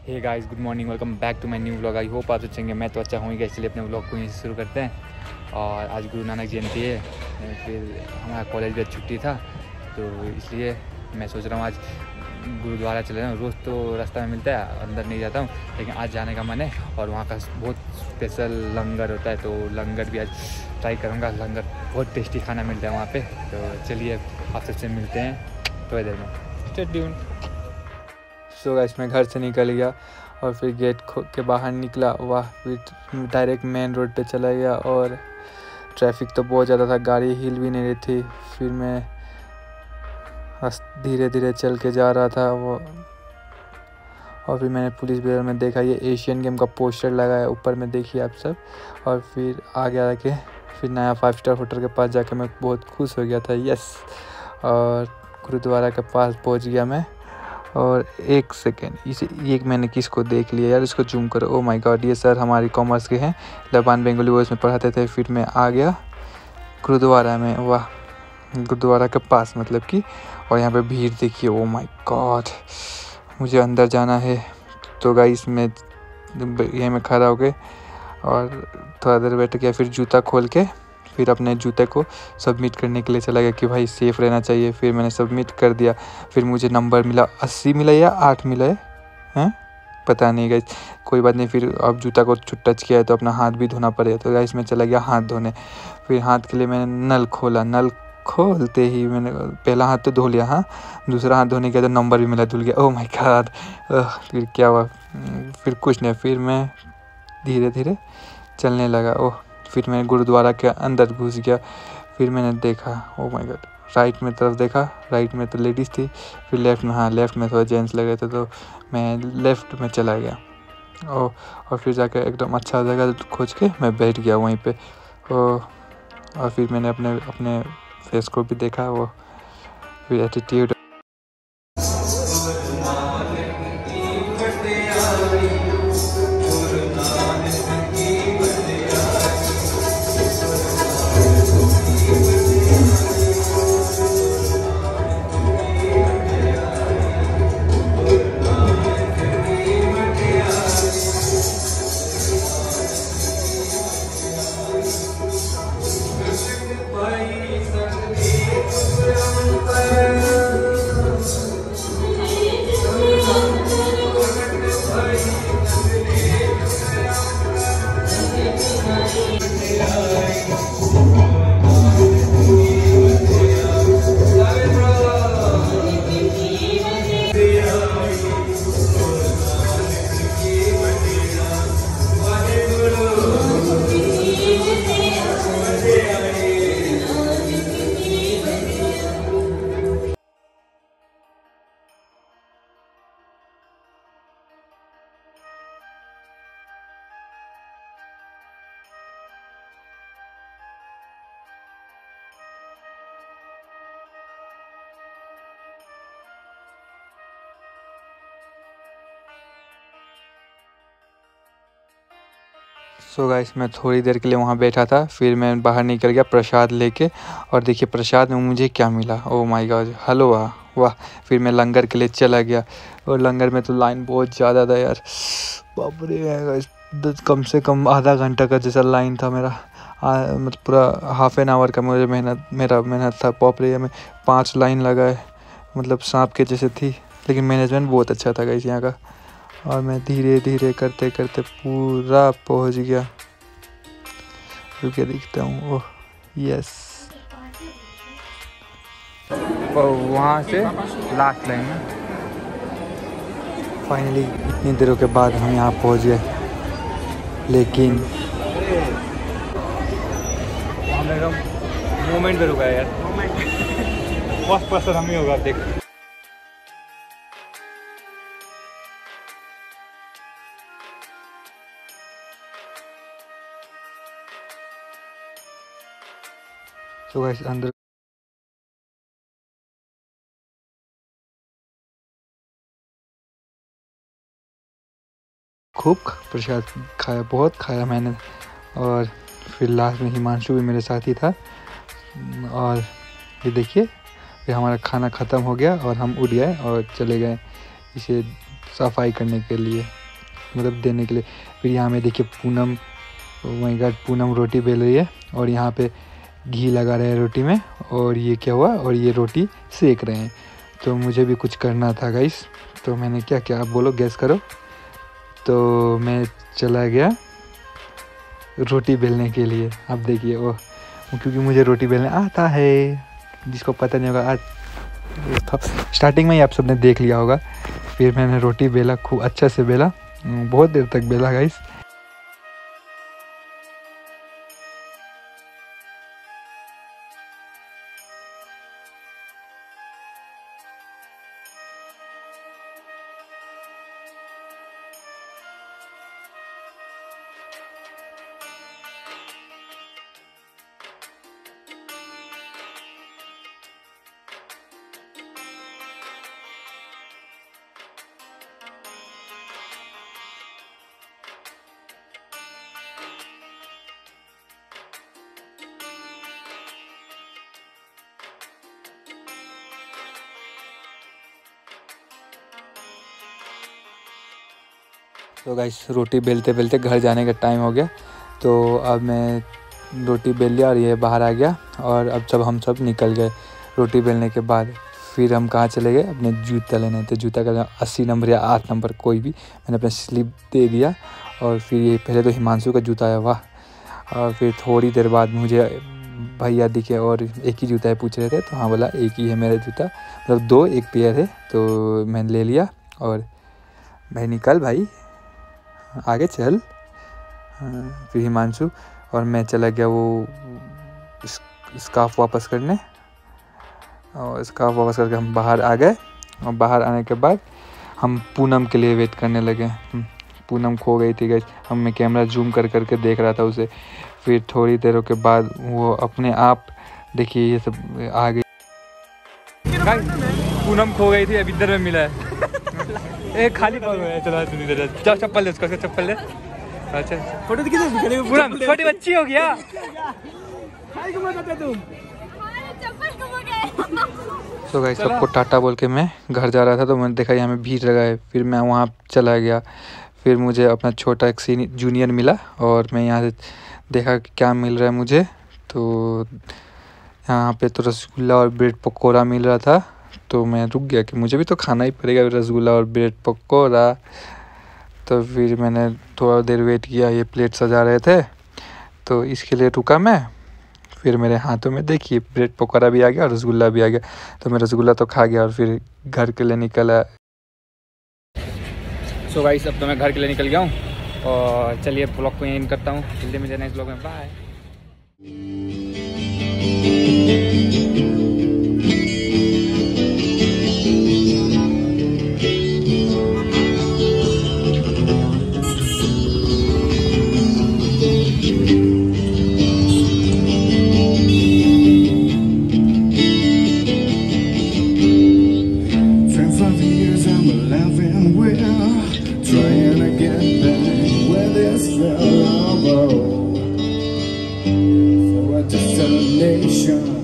Hey guys, good morning, welcome back to my new vlog. I hope आप अच्छे होंगे। मैं तो अच्छा हूँ ही, इसलिए अपने व्लॉग को यहीं से शुरू करते हैं। और आज गुरु नानक जयंती है, फिर हमारा कॉलेज भी छुट्टी था, तो इसलिए मैं सोच रहा हूँ आज गुरुद्वारा चले जाऊँ। रोज़ तो रास्ता में मिलता है, अंदर नहीं जाता हूँ, लेकिन आज जाने का मन है। और वहाँ का बहुत स्पेशल लंगर होता है, तो लंगर भी आज ट्राई करूँगा। लंगर बहुत टेस्टी खाना मिलता है वहाँ पे। तो चलिए आप सबसे मिलते हैं थोड़ी देर में। Stay tuned. सो गाइस, मैं घर से निकल गया और फिर गेट के बाहर निकला। वाह, फिर डायरेक्ट मेन रोड पे चला गया और ट्रैफिक तो बहुत ज़्यादा था, गाड़ी हिल भी नहीं रही थी। फिर मैं धीरे धीरे चल के जा रहा था वो, और फिर मैंने पुलिस बैरियर में देखा ये एशियन गेम का पोस्टर लगा है ऊपर में, देखिए आप सब। और फिर आगे आके फिर नया 5 स्टार होटल के पास जाकर मैं बहुत खुश हो गया था। यस, और गुरुद्वारा के पास पहुंच गया मैं। और एक सेकेंड, इसे एक मैंने किसको देख लिया यार, इसको जूम करो। ओ माय गॉड, ये सर हमारी कॉमर्स के हैं, लबान बेंगोली वो इसमें पढ़ाते थे। फिर मैं आ गया गुरुद्वारा में। वाह, गुरुद्वारा के पास मतलब कि। और यहाँ पे भीड़ देखिए, ओ माय गॉड, मुझे अंदर जाना है। तो गाइस मैं यहीं में खड़ा हो गए और थोड़ा देर बैठ गया। फिर जूता खोल के फिर अपने जूते को सबमिट करने के लिए चला गया कि भाई सेफ़ रहना चाहिए। फिर मैंने सबमिट कर दिया। फिर मुझे नंबर मिला 80 मिला या 8 मिला है पता नहीं गाइस, कोई बात नहीं। फिर अब जूता को टच किया है तो अपना हाथ भी धोना पड़ेगा, तो गाइस मैं चला गया हाथ धोने। फिर हाथ के लिए मैंने नल खोला। नल खोलते ही मैंने पहला हाथ तो धो लिया, हाँ, दूसरा हाथ धोने के तो नंबर भी मिला, धुल गया। ओह माय गॉड, फिर क्या हुआ? फिर कुछ नहीं, फिर मैं धीरे धीरे चलने लगा। ओह, फिर मैं गुरुद्वारा के अंदर घुस गया। फिर मैंने देखा, ओ माय गॉड, राइट में तरफ देखा, राइट में तो लेडीज़ थी। फिर लेफ़्ट में, हाँ, लेफ़्ट में थोड़ा जेंट्स लग रहे थे, तो मैं लेफ़्ट में चला गया। और फिर जाकर एकदम अच्छा जगह खोज के मैं बैठ गया वहीं पे। और फिर मैंने अपने फेस को भी देखा, वो फिर एटीट्यूड। सो गाइस, मैं थोड़ी देर के लिए वहाँ बैठा था। फिर मैं बाहर निकल गया प्रसाद लेके, और देखिए प्रसाद में मुझे क्या मिला। ओह माय गॉड, हलवा। वाह, फिर मैं लंगर के लिए चला गया, और लंगर में तो लाइन बहुत ज़्यादा था यार, बाप रे गाइस, कम से कम आधा घंटा का जैसा लाइन था मेरा। मतलब पूरा हाफ एन आवर का मेरा मेहनत था। बाप रे, में 5 लाइन लगा है, मतलब सांप के जैसे थी, लेकिन मैनेजमेंट बहुत अच्छा था गाइस यहाँ का। और मैं धीरे धीरे करते करते पूरा पहुंच गया। रुके दिखता हूँ, ओह यस, वहाँ से लास्ट लाइन में फाइनली इतनी देरों के बाद हम यहाँ पहुँच गए। लेकिन मोमेंट पे रुका है यार, फर्स्ट पर्सन हम ही होगा, देख। तो गाइस अंदर खूब प्रसाद खाया, बहुत खाया मैंने। और फिर लास्ट में हिमांशु भी मेरे साथ ही था। और ये देखिए, फिर हमारा खाना ख़त्म हो गया और हम उठ गए और चले गए। इसे सफाई करने के लिए, मतलब देने के लिए। फिर यहाँ में देखिए पूनम, माय गॉड, पूनम रोटी बेल रही है और यहाँ पे घी लगा रहे हैं रोटी में, और ये क्या हुआ, और ये रोटी सेक रहे हैं। तो मुझे भी कुछ करना था गाइस, तो मैंने क्या किया, आप बोलो, गैस करो। तो मैं चला गया रोटी बेलने के लिए। अब देखिए वो, क्योंकि मुझे रोटी बेलने आता है, जिसको पता नहीं होगा आज स्टार्टिंग में ही आप सबने देख लिया होगा। फिर मैंने रोटी बेला, खूब अच्छा से बेला, बहुत देर तक बेला गाइस। तो गाइस रोटी बेलते बेलते घर जाने का टाइम हो गया। तो अब मैं रोटी बेल लिया और ये बाहर आ गया, और अब जब हम सब निकल गए रोटी बेलने के बाद, फिर हम कहाँ चले गए, अपने जूता लेने। तो जूता का 80 नंबर या 8 नंबर कोई भी, मैंने अपना स्लिप दे दिया। और फिर ये पहले तो हिमांशु का जूता आया, वाह। और फिर थोड़ी देर बाद मुझे भैया दिखे और एक ही जूता है पूछ रहे थे, तो हाँ बोला एक ही है मेरा जूता, मतलब 2 एक पेयर है। तो मैंने ले लिया और भाई निकल भाई आगे चल। फिर हिमांशु और मैं चला गया वो स्कार्फ वापस करने, और स्कार्फ वापस करके हम बाहर आ गए। और बाहर आने के बाद हम पूनम के लिए वेट करने लगे। पूनम खो गई थी गाइस, मैं कैमरा जूम कर करके देख रहा था उसे। फिर थोड़ी देरों के बाद वो अपने आप, देखिए ये सब आ गई। पूनम खो गई थी, अब इधर में मिला है। एक खाली पाव है, चलो जाओ चप्पल ले, उसका चप्पल ले। अच्छा फोटो दिखे, पूनम छोटी बच्ची हो गया। तो गाइस सबको टाटा बोल के मैं घर जा रहा था, तो मैंने देखा यहाँ में भीड़ लगा है। फिर मैं वहाँ चला गया। फिर मुझे अपना छोटा एक जूनियर मिला, और मैं यहाँ से देखा कि क्या मिल रहा है मुझे। तो यहाँ पे तो रसगुल्ला और ब्रेड पकौड़ा मिल रहा था। तो मैं रुक गया कि मुझे भी तो खाना ही पड़ेगा रसगुल्ला और ब्रेड पकौड़ा। तो फिर मैंने थोड़ा देर वेट किया, ये प्लेट सजा रहे थे तो इसके लिए रुका मैं। फिर मेरे हाथों में देखिए ब्रेड पकौड़ा भी आ गया और रसगुल्ला भी आ गया। तो मैं रसगुल्ला तो खा गया और फिर घर के लिए निकला। सो गाइस अब तो मैं घर के लिए निकल गया हूँ, और चलिए ब्लॉग को एंड करता हूँ। जल्दी मिलते हैं नेक्स्ट ब्लॉग में, bye. Trying to get back where this fell out for a destination.